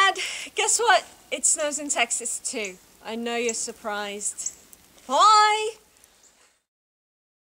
Dad, guess what? It snows in Texas too. I know you're surprised. Bye!